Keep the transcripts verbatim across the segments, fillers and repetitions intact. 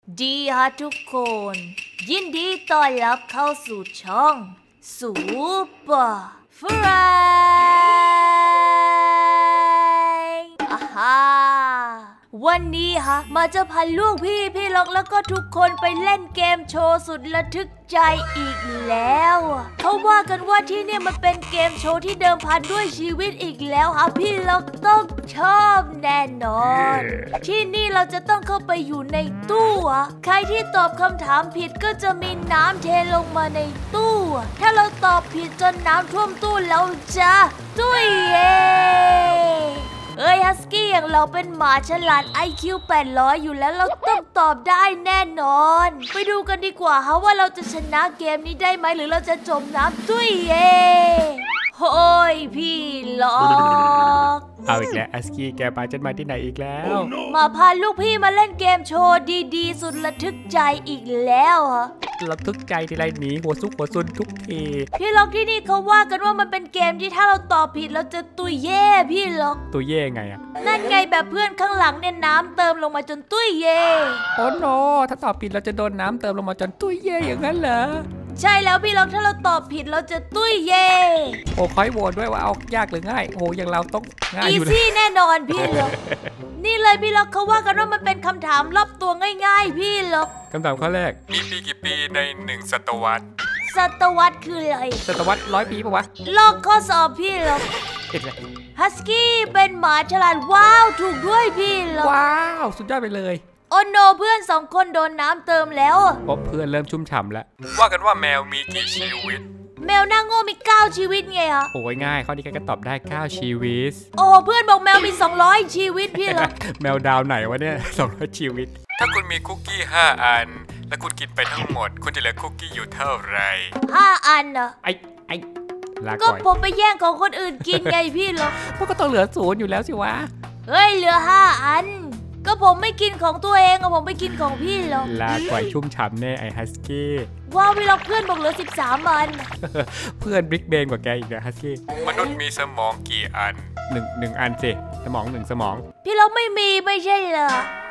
ดีฮะทุกคนยินดีต้อนรับเข้าสู่ช่องซูเปอร์ฟรายอาฮาวันนี้ฮะมาจะพาลูกพี่พี่ล็อกแล้วก็ทุกคนไปเล่นเกมโชว์สุดระทึกใจอีกแล้วเขาว่ากันว่าที่นี่มันเป็นเกมโชว์ที่เดิมพันด้วยชีวิตอีกแล้วฮะพี่ล็อกต้องชอบแน่นอนที่นี่เราจะต้องเข้าไปอยู่ในตู้ใครที่ตอบคำถามผิดก็จะมีน้ำเทลงมาในตู้ถ้าเราตอบผิดจนน้ำท่วมตู้เราจะตุ้ยเย่เอ้ยฮัสกี้อย่างเราเป็นหมาฉลาด ไอ คิว แปดร้อยอยู่แล้วเราต้องตอบได้แน่นอนไปดูกันดีกว่าฮะว่าเราจะชนะเกมนี้ได้ไหมหรือเราจะจมน้ำตุ้ยเย่โอ้ยพี่ล็อกเอาอีกแล้วฮัสกี้แกพาฉันมาที่ไหนอีกแล้ว oh, no. มาพาลูกพี่มาเล่นเกมโชว์ดีๆสุดระทึกใจอีกแล้วฮะระทึกใจทีไรหนีหัวซุกหัวซุนทุกทีพี่ล็อกที่นี่เขาว่ากันว่ามันเป็นเกมที่ถ้าเราตอบผิดเราจะตุยเย่พี่ล็อกตุยเย่ไงอะนั่นไงแบบเพื่อนข้างหลังเนี่ยน้ำเติมลงมาจนตุยเย่โอ้โนถ้าตอบผิดเราจะโดนน้ำเติมลงมาจนตุยเย่อย่างนั้นเหรอใช่แล้วพี่ล็อกถ้าเราตอบผิดเราจะตุ้ยเย่โอ้คอยโหวตด้วยว่าเอายากหรือง่ายโอ้อย่างเราต้องง่ายอยู่เลยอีซี่แน่นอนพี่ล็อกนี่เลยพี่ล็อกเขาว่ากันว่ามันเป็นคำถามรอบตัวง่ายๆพี่ล็อกคำถามข้อแรกมีปีกี่ปีในหนึ่งศตวรรษศตวรรษคืออะไรศตวรรษร้อยปีปะวะลอกข้อสอบพี่ล็อกฮัสกี้เป็นหมาฉลาดว้าวถูกด้วยพี่ล็อกว้าวสุดยอดไปเลยโอ้โนเพื่อนสองคนโดนน้ำเติมแล้วเพราะเพื่อนเริ่มชุ่มฉ่ำแล้วว่ากันว่าแมวมีกี่ชีวิตแมวหน้าโง่มีเก้าชีวิตไงฮะโอ้ยง่ายข้อนี้ก็ตอบได้เก้าชีวิตโอ้เพื่อนบอกแมวมีสองร้อยชีวิตพี่เหรอแมวดาวไหนวะเนี่ยสองร้อยชีวิตถ้าคุณมีคุกกี้ห้าอันและคุณกินไปทั้งหมดคุณจะเหลือคุกกี้อยู่เท่าไหร่ห้าอันเหรอไอ้ไอ้ก็ผมไปแย่งของคนอื่นกินไงพี่เหรอพวกก็ต้องเหลือศูนย์อยู่แล้วสิวะเฮ้ยเหลือห้าอันก็ผมไม่กินของตัวเองอะผมไปกินของพี่หรอกลาก่อยชุ่มฉ่ำแน่ไอฮัสกี้ว้าวพี่เราเพื่อนบอกเหลือสิบสามอันเพื่อนบิ๊กเบนกว่าแกอีกนะฮัสกี้มนุษย์มีสมองกี่อันหนึ่งหนึ่งอันสิสมองหนึ่งสมองพี่เราไม่มีไม่ใช่เหรอ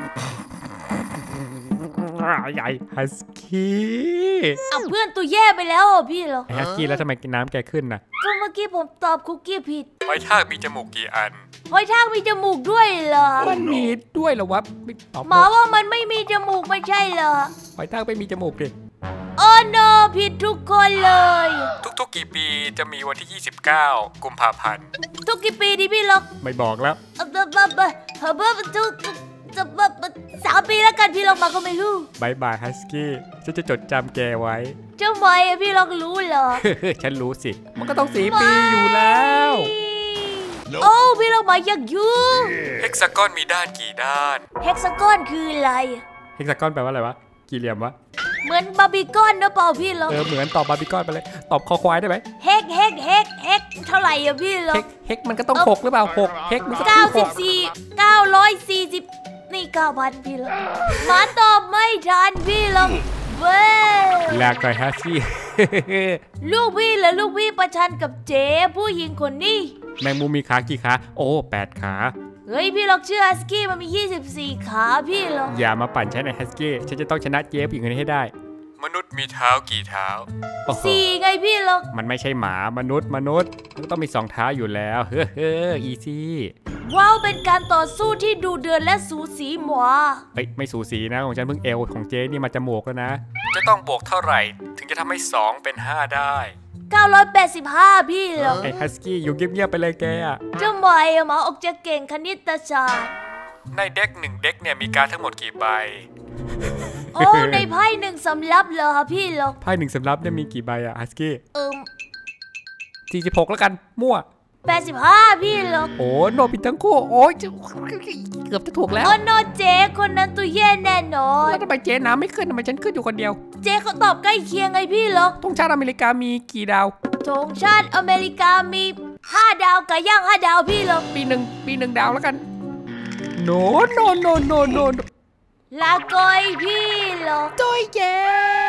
ใหญ่ฮัสกี้เอาเพื่อนตัวแย่ไปแล้วพี่เหรอฮัสกี้แล้วทำไมกินน้ำแกขึ้นนะก็เมื่อกี้ผมตอบคุกกี้ผิดหอยทากมีจมูกกี่อันหอยทากมีจมูกด้วยเหรอมันมีด้วยเหรอวะหมาว่ามันไม่มีจมูกไม่ใช่เหรอหอยทากไม่มีจมูกดิโอ้โนผิดทุกคนเลยทุกๆกี่ปีจะมีวันที่ยี่สิบเก้ากุมภาพันธ์ทุกกี่ปีดิพี่ล็อกไม่บอกแล้วเออเบอเบอเบอทุกจะสามปีแล้วกันพี่ล็อกมาก็ไม่รู้บายบายฮัสกี้ฉันจะจดจำแกไว้เจ้าไม่พี่ล็อกรู้เหรอฉันรู้สิมันก็ต้องสี่ปีอยู่แล้วโอ้พี่ล็อกมาอยากยุ่งเฮกซากอนมีด้านกี่ด้านเฮกซากอนคืออะไรเฮกซากอนแปลว่าอะไรวะกี่เหลี่ยมวะเหมือนบาร์บีคอนนะเปล่าพี่ล็อกเออเหมือนตอบบาร์บีคอนไปเลยตอบคอควายได้ไหมเฮกเฮกเฮกเฮกเท่าไหร่อะพี่ล็อกเฮกมันก็ต้องหกหรือเปล่าหกเฮกมันก็เก้าสิบสี่เก้าร้อยสี่สิบนี่เก้าพันพี่ล็อกมาตอบไม่ทันพี่ล็อกเว้ยลาก่อยฮัสกี้ลูกพี่และลูกพี่ประชันกับเจ๊ผู้หญิงคนนี้แมงมุมมีขากี่ขาโอ้แปดขาเฮ้ยพี่ล็อกชื่อฮัสกี้มันมียี่สิบสี่ขาพี่ล็อกอย่ามาปั่นใช้ในฮัสกี้ฉันจะต้องชนะเจ๊ผู้หญิงคนนี้ให้ได้มนุษย์มีเท้ากี่เท้าสี่ไงพี่ล็อกมันไม่ใช่หมามนุษย์มนุษย์มันต้องมีสองเท้าอยู่แล้วเฮ้อเฮ้ออีซี่ว้าวเป็นการต่อสู้ที่ดูเดือดและสูสีหมวเฮ้ยไม่สูสีนะของฉันเพิ่งเอวของเจ๊นี่มาจมูกแล้วนะจะต้องบวกเท่าไหร่ถึงจะทำให้สองเป็นห้าได้เก้าร้อยแปดสิบห้าพี่เหรอไอ้ฮัสกี้อยู่เงียบๆไปเลยแกอะเจ้าหมายหมาออกจะเก่งคณิตศาสตร์ในเด็กหนึ่งเด็กเนี่ยมีการทั้งหมดกี่ใบโอ้ในไพ่หนึ่งสำรับเหรอพี่เหรอไพ่หนึ่งสำรับเนี่ยมีกี่ใบอะฮัสกี้เออสี่สิบหกแล้วกันมั่วแปดสิบห้าพี่เหรอโอ้โนผิดทั้งคู่โอ้ยเกือบจะถูกแล้วโอ้โนเจ๊คนนั้นตัวแย่แน่นอนแล้วทำไมเจ๊น้ำไม่ขึ้นทำไมฉันขึ้นอยู่คนเดียวเจ๊เขาตอบใกล้เคียงไงพี่เหรอธงชาติอเมริกามีกี่ดาวธงชาติอเมริกามีห้าดาวกับย่างห้าดาวพี่เหรอปีหนึ่งปีหนึ่งดาวแล้วกันโนโนโนโนโนลาก่อยพี่เหรอตัวแย่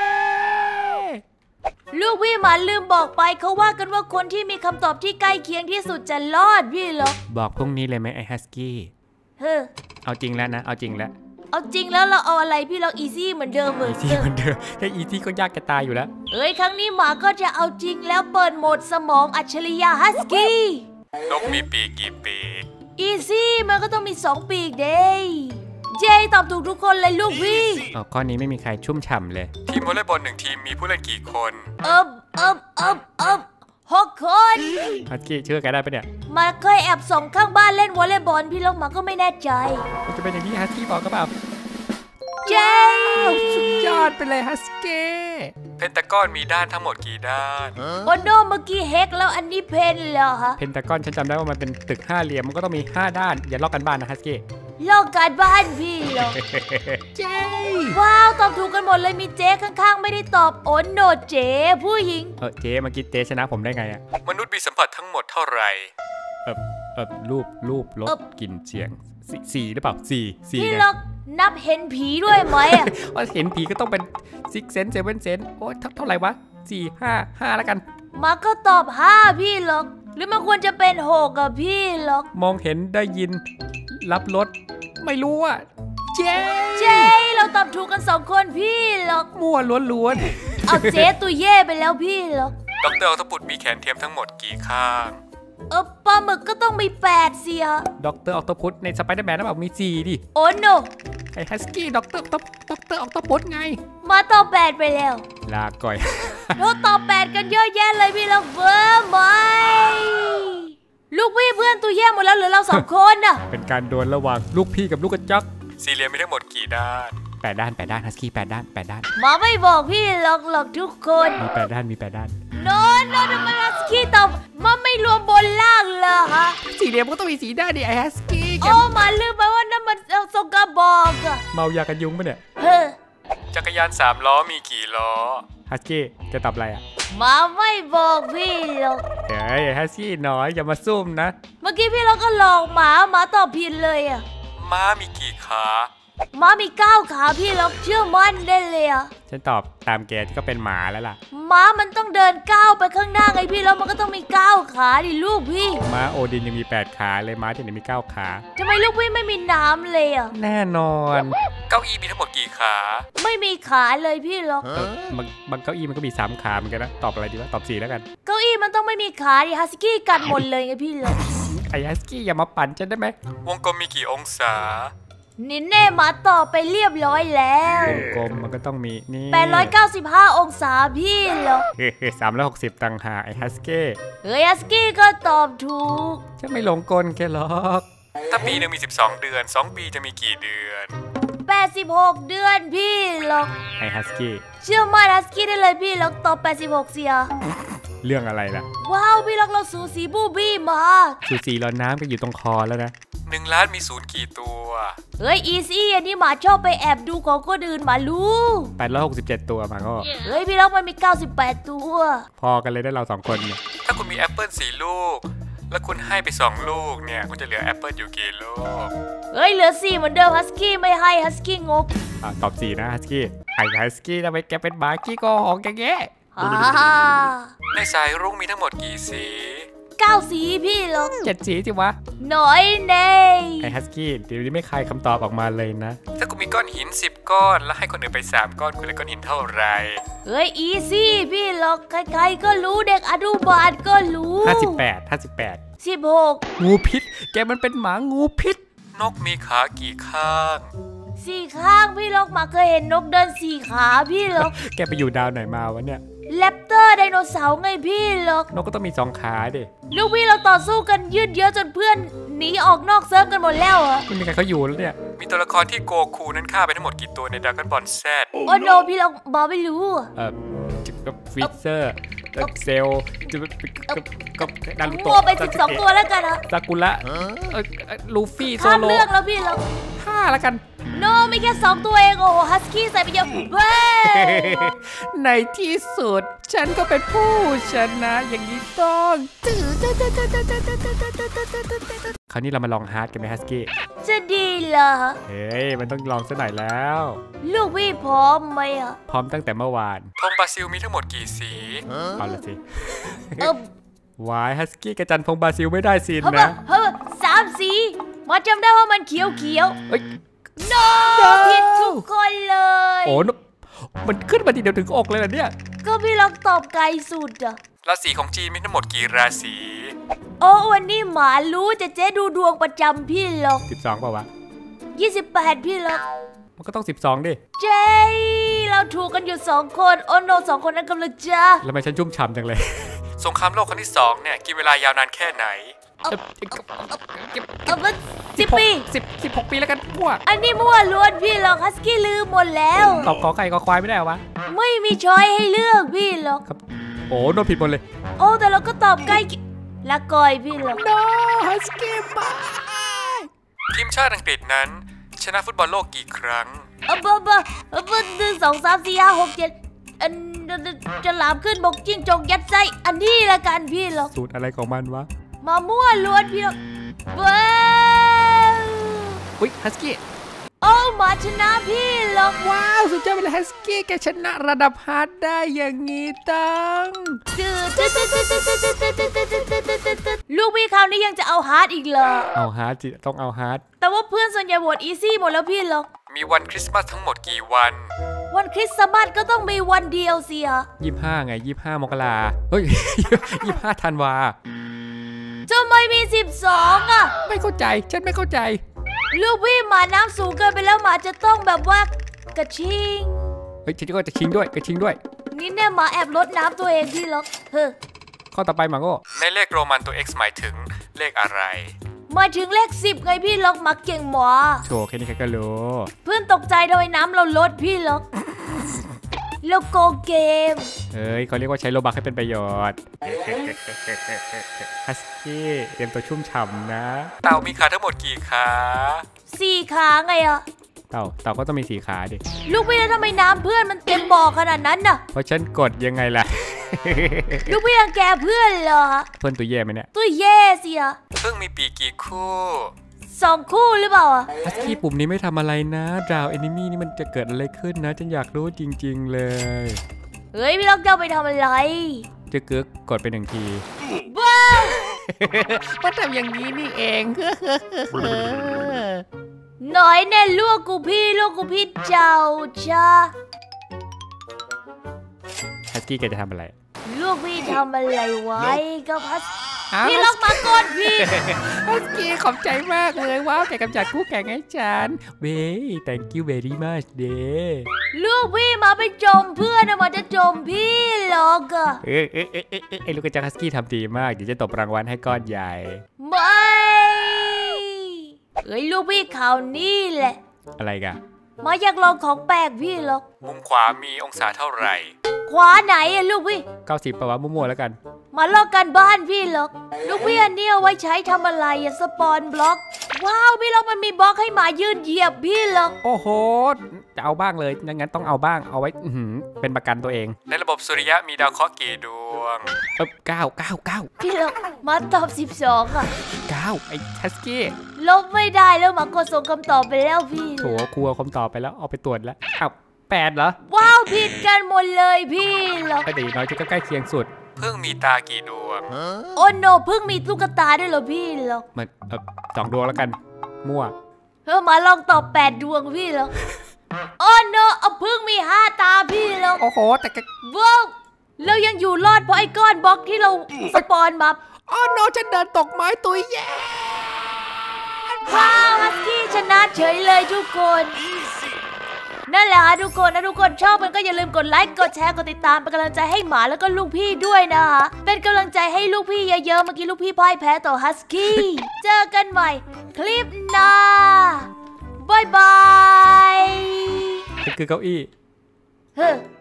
ลูกพี่หมาลืมบอกไปเขาว่ากันว่าคนที่มีคำตอบที่ใกล้เคียงที่สุดจะรอดพี่เหรอบอกพรุ่งนี้เลยไหมไอ้ฮัสกี้เฮ้อเอาจริงแล้วนะเอาจริงแล้วเอาจริงแล้วเราเอาอะไรพี่ล็อกอีซี่เหมือนเดิมเหมือนอีซี่เหมือนเดิมแค่อีซี่ก็ยากจะตายอยู่แล้วเอ้ยครั้งนี้หมาก็จะเอาจริงแล้วเปิดโหมดสมองอัจฉริยะฮัสกี้นกมีปีกกี่ปีกอีซี่มันก็ต้องมีสองปีกเด้เจตอบถูกทุกคนเลยลูกพี่อ๋อข้อนี้ไม่มีใครชุ่มฉ่ำเลยทีมวอลเลย์บอลหนึ่งทีมมีผู้เล่นกี่คนเอิบเอิบเอิบเอิบหกคนฮัสกี้เชื่อแกได้ปะเนี่ยมาเคยแอบส่งข้างบ้านเล่นวอลเลย์บอลพี่ล็อกมาก็ไม่แน่ใจมันจะเป็นอย่างนี้ฮัสกี้บอกก็เปล่าเจสุดยอดไปเลยฮัสกี้เพนตากอนมีด้านทั้งหมดกี่ด้านโอโนเมื่อกี้เฮกแล้วอันนี้เพนเหรอฮะเพนตากอนฉันจำได้ว่ามันเป็นตึกห้าเหลี่ยมมันก็ต้องมีห้าด้านอย่าลอกกันบ้านนะฮัสกี้ลอกกันบ้านพี่เหรอเจ๊ว้าวตอบถูกกันหมดเลยมีเจ๊ข้างๆไม่ได้ตอบโอนโนเจ๊ผู้หญิงเออเจ๊เมื่อกี้เจ๊ชนะผมได้ไงอะมนุษย์มีสัมผัสทั้งหมดเท่าไหร่เออเออรูปรูปรสกลิ่นเสียงสี่หรือเปล่าสี่สี่พี่ล็อกนับเห็นผีด้วยไหมอะว่าเห็นผีก็ต้องเป็นซิกเซนเซเว่นเซนโอ้ยเท่าไหร่วะสี่ห้าห้าแล้วกันมาก็ตอบห้าพี่ล็อกหรือมันควรจะเป็นหกอะพี่ล็อกมองเห็นได้ยินรับรสไม่รู้อ่ะเจ๊เจ๊เราตอบถูกกันสองคนพี่ล็อกมั่วล้วนๆเอาเจ๊ตัวเย่ไปแล้วพี่ล็อกดอกเตอร์ออโตปุตมีแขนเทียมทั้งหมดกี่ข้างเออปลาหมึกก็ต้องมีแปดเสียด็อกเตอร์ออโตพุตในสไปเดอร์แมนน่ะบอกมีสี่ดิโอ้โนไอ้ฮัสกี้ด็อกเตอร์ด็อกเตอร์ออโตพุตไงมาตอบแปดไปแล้วลาก่อยเราตอบแปดกันเยอะแยะเลยพี่ล็อกเวอร์ไหมลูกพี่เพื่อนตัวแย่หมดแล้วเหลือเราสองคนน่ะเป็นการดวลระหว่างลูกพี่กับลูกกระจอกสี่เหลี่ยมมีทั้งหมดกี่ด้านแปดด้านแปดด้านฮัสกี้แปดด้านแปดด้านมาไม่บอกพี่หรอกหรอกทุกคนมีแปดด้านมีแปดด้านโน้นโน้นทำไมฮัสกี้ตอบมาไม่รวมบนล่างเลยฮะสี่เหลี่ยมก็ต้องมีสีด้านดิไอฮัสกี้โอ้มาลืมไปว่านั่นมันทรงกระบอกอะเมายากันยุงปะเนี่ยเฮ้จักรยานสามล้อมีกี่ล้อฮัสกี้จะตอบอะไรอ่ะมาไม่บอกพี่หรอกเฮ้ยฮัสกี้น้อยอย่ามาซุ่มนะเมื่อกี้พี่เราก็หลอกหมาหมาตอบผิดเลยอ่ะม้ามีกี่ขาม้ามีเก้าขาพี่ล็อกเชื่อมั่นได้เลยอ่ะฉันตอบตามแกที่ก็เป็นหมาแล้วล่ะม้ามันต้องเดินก้าวไปข้างหน้าไงพี่แล้วมันก็ต้องมีเก้าขาดิลูกพี่ม้าโอดินยังมีแปดขาเลยม้าที่ไหนมีเก้าขาทำไมลูกพี่ไม่มีน้ำเลยอ่ะแน่นอนเก้าอี้มีทั้งหมดกี่ขาไม่มีขาเลยพี่ล็อกบางบางเก้าอี้มันก็มีสามขาเหมือนกันนะตอบอะไรดีวะตอบสี่แล้วกันเก้าอี้มันต้องไม่มีขาดิฮัสกี้กัดหมดเลยไงพี่ล็อกไอ้ฮัสกี้อย่ามาปั่นฉันได้ไหมวงกลมมีกี่องศานินเน่มาต่อไปเรียบร้อยแล้ววงกลมมันก็ต้องมีนี่แปดร้อยเก้าสิบห้าองศาพี่เหรอสามร้อยหกสิบต่างหากไอ้ฮัสกี้เฮ้ยฮัสกี้ก็ตอบถูกจะไม่หลงกลแกหรอกถ้าปีหนึ่งมีสิบสองเดือนสองปีจะมีกี่เดือนแปดสิบหกเดือนพี่เหรอไอ้ฮัสกี้เชื่อมั่นฮัสกี้ได้เลยพี่เหรอตอบแปดสิบหกเสียเรื่องอะไรล่ะว้าวพี่ล็อกเราสูสีบูบี้มาสูสีเราน้ำก็อยู่ตรงคอแล้วนะหนึ่งล้านมีศูนย์กี่ตัวเฮ้ยอีซี่อันนี้หมาชอบไปแอบดูของคนอื่นหมารู้แปดร้อยหกสิบเจ็ดตัวมาก็เฮ้ยพี่ล็อกมันมีเก้าสิบแปดตัวพอกันเลยได้เราสองคนเนี่ยถ้าคุณมีแอปเปิลสี่ลูกแล้วคุณให้ไปสองลูกเนี่ยคุณจะเหลือแอปเปิลอยู่กี่ลูกเฮ้ยเหลือสี่เหมือนเดิมฮัสกี้ไม่ให้ฮัสกี้งกอ่ะตอบสี่นะฮัสกี้ไอ้ฮัสกี้ทำไมแกเป็นหมาขี้โกหกอย่างเงี้ยในสายรุ้งมีทั้งหมดกี่สีเก้าสีพี่ล็อกเจ็ดสีจิวะน้อยเน่ไอ้ฮัสกี้เดี๋ยวนี้ไม่ใครคำตอบออกมาเลยนะถ้าคุณมีก้อนหินสิบก้อนแล้วให้คนอื่นไปสามก้อนคุณได้ก้อนหินเท่าไรเฮ้ยอีซี่พี่ล็อกใครๆก็รู้เด็กอนุบาลก็รู้ห้าสิบแปดห้าสิบแปดสิบหกงูพิษแกมันเป็นหมางูพิษนกมีขากี่ข้างสี่ข้างพี่ล็อกมาเคยเห็นนกเดินสี่ขาพี่ล็อกแกไปอยู่ดาวไหนมาวะเนี่ยแรปเตอร์ไดโนเสาร์ไงพี่ล็อกนกก็ต้องมีสองขาดิลูกพี่เราต่อสู้กันยืดเยื้อจนเพื่อนหนีออกนอกเซิร์ฟกันหมดแล้วเหรอไม่มีใครเขาอยู่แล้วเนี่ยมีตัวละครที่โกคูนั้นฆ่าไปทั้งหมดกี่ตัวในดราก้อนบอลแซดโอ้โนพี่ล็อกบอกไม่รู้เออกับฟิเซอร์เซลจะกับกับนารูโตะไปสิบสองตัวแล้วกันนะซากุระลูฟี่โซโล่ข้ามเรื่องแล้วพี่ล็อกห้าแล้วกันโนไม่แค่สองตัวเองโอ้ฮัสกี้ใส่ไปเยอะเว้ยในที่สุดฉันก็เป็นผู้ชนะอย่างนี้ต้องคราวนี้เรามาลองฮาร์ดกันไหมฮัสกี้จะดีเหรอเฮ้ยมันต้องลองซะหน่อยแล้วลูกพี่พร้อมไหมอ่ะพร้อมตั้งแต่เมื่อวานธงบราซิลมีทั้งหมดกี่สีเอาละสิวายฮัสกี้กระจันพงบราซิลไม่ได้สินนะเฮ้ยสามสีมาจำได้ว่ามันเขียวเขียวเฮ้ย no ผิดทุกคนเลยโอ้มันขึ้นมาทีเดียวถึงอกเลยเหรอเนี่ยก็พี่ล็อกตอบไกลสุดอะราศีของจีนมีทั้งหมดกี่ราศีโอ้วันนี้หมารู้จะเจ๊ดูดวงประจำพี่ล็อกสิบสองเปล่าวะยี่สิบแปดพี่ล็อกมันก็ต้องสิบสองดิเจ๊เราถูกกันอยู่สองคนโอ้โนสองคนนั้นกำลังจะแล้วทำไมฉันชุ่มฉ่ำจังเลยสงครามโลกครั้งที่สองเนี่ยกินเวลายาวนานแค่ไหนสิบปีสิบสิบหกปีแล้วกันมั่วอันนี้มั่วล้วนพี่ล็อกฮัสกี้ลืมหมดแล้วตอบกอไก่กอควายไม่ได้วะไม่มีช้อยให้เลือกพี่ล็อกครับโอ้โดนผิดหมดเลยโอ้แต่เราก็ตอบใกล้ละกอยพี่ล็อก no ฮัสกี้บายทีมชาติอังกฤษนั้นชนะฟุตบอลโลกกี่ครั้งเออเบอร์เบอร์เบอร์หนึ่งสองสามสี่ห้าหกเจ็ดอันจะหลามขึ้นบกจิ้งจกยัดไส้อันนี้ละกันพี่ล็อกสูตรอะไรของมันวะมามั่วล้วนพี่ล็อกเบ้ออุ๊ยฮัสกี้โอ้มาชนะพี่ล็อกว้าวสุดยอดไปเลยฮัสกี้แกชนะระดับฮาร์ดได้อย่างงี้ตั้งลูกพี่คราวนี้ยังจะเอาฮาร์ดอีกเหรอเอาฮาร์ดจิต้องเอาฮาร์ดแต่ว่าเพื่อนส่วนใหญ่โหวตอีซี่หมดแล้วพี่ล็อกมีวันคริสต์มาสทั้งหมดกี่วันวันคริสต์มาสก็ต้องมีวันเดียวสิฮะยี่สิบห้าไงยี่สิบห้ามกราเฮ้ยยี่สิบห้าธันวาจะไม่มีสิบสองอ่ะไม่เข้าใจฉันไม่เข้าใจลูกพี่หมาน้ำสูงเกินไปแล้วหมาจะต้องแบบว่ากระชิงเฮ้ยฉันก็จะชิงด้วยกระชิงด้วยนี่แน่หมาแอบลดน้ำตัวเองพี่ล็อกเฮ้อข้อต่อไปหมาโก้ในเลขโรมันตัว x หมายถึงเลขอะไรหมายถึงเลขสิบไงพี่ล็อกมาเก่งหมอโชว์แค่นี้ใครก็รู้เพื่อนตกใจโดยน้ำเราลดพี่ล็อกโลโก้เกมเฮ้ยเขาเรียกว่าใช้โลบัคให้เป็นประโยชน์ฮัสกี้เตรียมตัวชุ่มฉ่ำนะเต่ามีขาทั้งหมดกี่ขาสี่ขาไงอะเต่าเต่าก็ต้องมีสี่ขาดิลูกพี่แล้วทำไมน้ำเพื่อนมันเต็มบ่อขนาดนั้นน่ะเพราะฉันกดยังไงล่ะลูกพี่รังแกเพื่อนเหรอเพื่อนตัวแย่ไหมเนี่ยตัวแย่สิอะเพิ่งมีปีกี่คู่สองคู่หรือเปล่าอะฮัสกี้ปุ่มนี้ไม่ทำอะไรนะดาวเอนิมี่นี่มันจะเกิดอะไรขึ้นนะฉันอยากรู้จริงๆเลยเฮ้ยพี่ล็อกจะไปทำอะไรจะเกือกกดไปหนึ่งทีบ้าก็ทำอย่างนี้นี่เองน้อยแน่ลูกกูพี่ลูกกูพี่เจ้าจ้าฮัสกี้แกจะทำอะไรลูกพี่ทำอะไรไว้กับฮัสพี่ล็อกมาก่อนพี่ฮัสกี้ขอบใจมากเลยว้าวแกกำจัดคู่แข่งให้ฉันเว้ย thank you very much เด้ลูกพี่มาไปจมเพื่อนมาจะจมพี่ล็อกอะเอ๊ะเอ๊ะเอ๊ะเอ๊ะไอ้ลูกกระจายฮัสกี้ทำดีมากเดี๋ยวจะตบรางวัลให้ก้อนใหญ่ไม่เอ้ยลูกพี่ข่าวนี้แหละอะไรกันมาอยากลองของแปลกพี่ล็อกมุมขวามีองศาเท่าไหร่ขวาไหนอะลูกพี่เก้าสิบปะวะมั่วๆแล้วกันมาลอกกันบ้านพี่ล็อกลูกพี่อันนี้เอาไว้ใช้ทำอะไรอะสปอนบล็อกว้าวพี่ล็อกมันมีบล็อกให้หมายืนเหยียบพี่ล็อกโอ้โหจะเอาบ้างเลยงั้นต้องเอาบ้างเอาไว้เป็นประกันตัวเองในระบบสุริยะมีดาวเคราะห์กี่ดวงเออเก้าเก้าเก้าพี่ล็อกมาตอบสิบสองอะเก้าไอ้ฮัสกี้ลบไม่ได้แล้วหมากดส่งคำตอบไปแล้วพี่โถครัวคำตอบไปแล้วเอาไปตรวจแล้วอ้าวแปดเหรอว้าวผิดกันหมดเลยพี่ล็อกแต่ดีน้อยจะใกล้เคียงสุดเพิ่งมีตากี่ดวงโอ้โนเพิ่งมีตุ๊กตาด้วยเหรอพี่ล็อกมันเออสองดวงแล้วกันมั่วเฮ้ยมาลองตอบแปดดวงพี่ล็อกโอ้โนเอาเพิ่งมีห้าตาพี่ล็อกโอ้โหแต่กว้าวเรายังอยู่รอดเพราะไอ้ก้อนบล็อกที่เราสปอนมาโอ้โนฉันเดินตกไม้ตุยแย่ว้าวฮัสกี้ชนะเฉยเลยทุกคนนั่นแหละค่ะทุกคนนะทุกคนชอบมันก็อย่าลืมกดไลค์กดแชร์กดติดตามเป็นกำลังใจให้หมาแล้วก็ลูกพี่ด้วยนะคะเป็นกำลังใจให้ลูกพี่เยอะๆเมื่อกี้ลูกพี่พ่ายแพ้ต่อฮัสกี้เจอกันใหม่คลิปหน้าบายบายคือเก้าอี้เฮ้